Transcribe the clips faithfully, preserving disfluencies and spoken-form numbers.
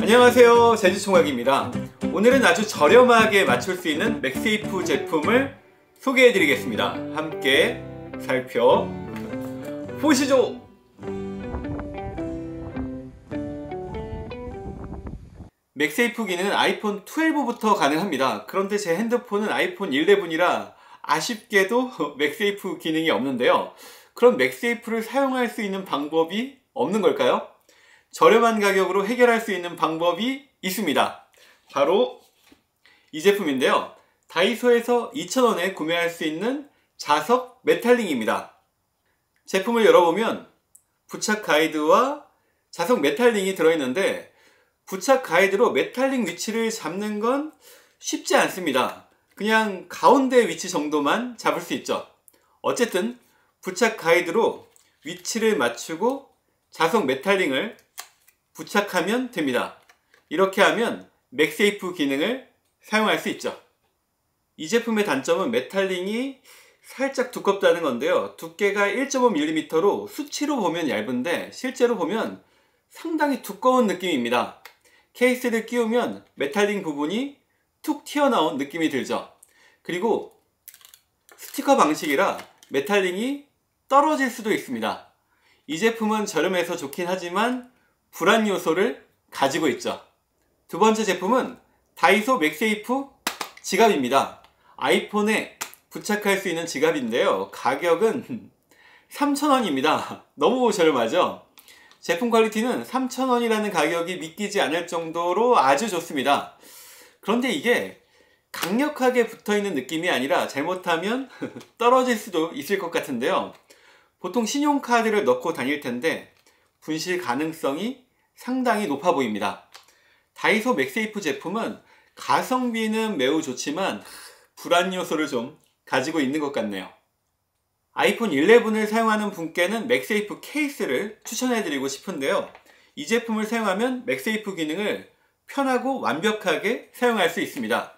안녕하세요, 제주총각입니다. 오늘은 아주 저렴하게 맞출 수 있는 맥세이프 제품을 소개해 드리겠습니다. 함께 살펴보시죠. 맥세이프 기능은 아이폰 십이부터 가능합니다. 그런데 제 핸드폰은 아이폰 십일이라 아쉽게도 맥세이프 기능이 없는데요. 그럼 맥세이프를 사용할 수 있는 방법이 없는 걸까요? 저렴한 가격으로 해결할 수 있는 방법이 있습니다. 바로 이 제품인데요. 다이소에서 이천 원에 구매할 수 있는 자석 메탈링입니다. 제품을 열어보면 부착 가이드와 자석 메탈링이 들어있는데, 부착 가이드로 메탈링 위치를 잡는 건 쉽지 않습니다. 그냥 가운데 위치 정도만 잡을 수 있죠. 어쨌든 부착 가이드로 위치를 맞추고 자석 메탈링을 부착하면 됩니다. 이렇게 하면 맥세이프 기능을 사용할 수 있죠. 이 제품의 단점은 메탈링이 살짝 두껍다는 건데요. 두께가 일 점 오 밀리미터로 수치로 보면 얇은데 실제로 보면 상당히 두꺼운 느낌입니다. 케이스를 끼우면 메탈링 부분이 툭 튀어나온 느낌이 들죠. 그리고 스티커 방식이라 메탈링이 떨어질 수도 있습니다. 이 제품은 저렴해서 좋긴 하지만 불안 요소를 가지고 있죠. 두 번째 제품은 다이소 맥세이프 지갑입니다. 아이폰에 부착할 수 있는 지갑인데요. 가격은 삼천 원입니다. 너무 저렴하죠? 제품 퀄리티는 삼천 원이라는 가격이 믿기지 않을 정도로 아주 좋습니다. 그런데 이게 강력하게 붙어있는 느낌이 아니라 잘못하면 떨어질 수도 있을 것 같은데요. 보통 신용카드를 넣고 다닐 텐데 분실 가능성이 상당히 높아 보입니다. 다이소 맥세이프 제품은 가성비는 매우 좋지만 불안 요소를 좀 가지고 있는 것 같네요. 아이폰 십일을 사용하는 분께는 맥세이프 케이스를 추천해 드리고 싶은데요. 이 제품을 사용하면 맥세이프 기능을 편하고 완벽하게 사용할 수 있습니다.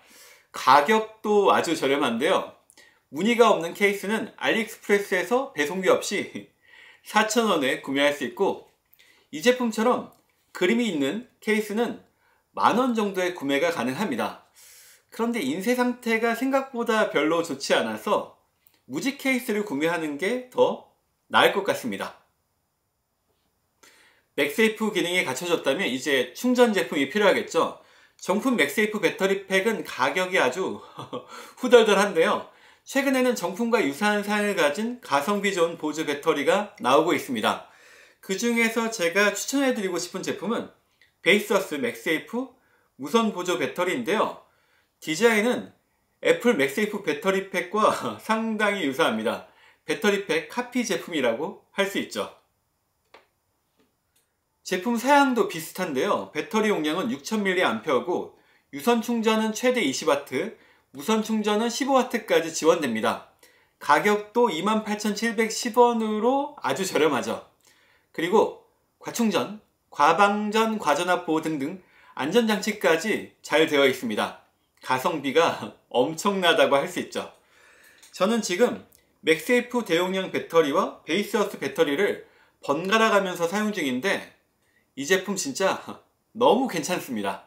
가격도 아주 저렴한데요. 무늬가 없는 케이스는 알리익스프레스에서 배송비 없이 사천 원에 구매할 수 있고, 이 제품처럼 그림이 있는 케이스는 만 원 정도에 구매가 가능합니다. 그런데 인쇄 상태가 생각보다 별로 좋지 않아서 무지 케이스를 구매하는 게 더 나을 것 같습니다. 맥세이프 기능이 갖춰졌다면 이제 충전 제품이 필요하겠죠. 정품 맥세이프 배터리 팩은 가격이 아주 후덜덜한데요. 최근에는 정품과 유사한 사양을 가진 가성비 좋은 보조 배터리가 나오고 있습니다. 그 중에서 제가 추천해드리고 싶은 제품은 베이서스 맥세이프 무선 보조 배터리인데요. 디자인은 애플 맥세이프 배터리 팩과 상당히 유사합니다. 배터리 팩 카피 제품이라고 할 수 있죠. 제품 사양도 비슷한데요. 배터리 용량은 육천 밀리앰페어고 유선 충전은 최대 이십 와트, 무선 충전은 십오 와트까지 지원됩니다. 가격도 이만 팔천칠백십 원으로 아주 저렴하죠. 그리고 과충전, 과방전, 과전압 보호 등등 안전장치까지 잘 되어 있습니다. 가성비가 엄청나다고 할 수 있죠. 저는 지금 맥세이프 대용량 배터리와 베이스어스 배터리를 번갈아 가면서 사용 중인데 이 제품 진짜 너무 괜찮습니다.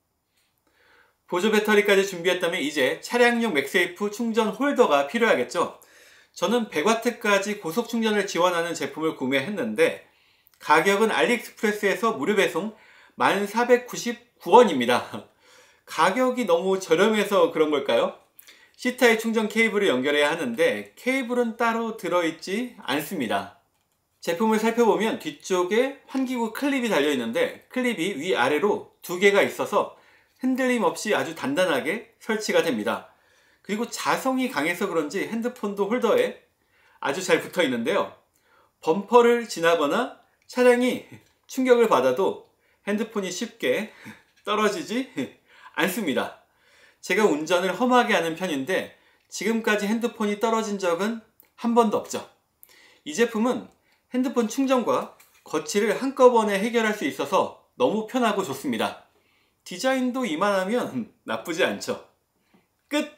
보조 배터리까지 준비했다면 이제 차량용 맥세이프 충전 홀더가 필요하겠죠. 저는 백 와트까지 고속 충전을 지원하는 제품을 구매했는데 가격은 알리익스프레스에서 무료 배송 만 사백구십구 원입니다. 가격이 너무 저렴해서 그런 걸까요? C타입 충전 케이블을 연결해야 하는데 케이블은 따로 들어있지 않습니다. 제품을 살펴보면 뒤쪽에 환기구 클립이 달려있는데 클립이 위아래로 두 개가 있어서 흔들림 없이 아주 단단하게 설치가 됩니다. 그리고 자성이 강해서 그런지 핸드폰도 홀더에 아주 잘 붙어 있는데요. 범퍼를 지나거나 차량이 충격을 받아도 핸드폰이 쉽게 떨어지지 않습니다. 제가 운전을 험하게 하는 편인데 지금까지 핸드폰이 떨어진 적은 한 번도 없죠. 이 제품은 핸드폰 충전과 거치를 한꺼번에 해결할 수 있어서 너무 편하고 좋습니다. 디자인도 이만하면 나쁘지 않죠. 끝!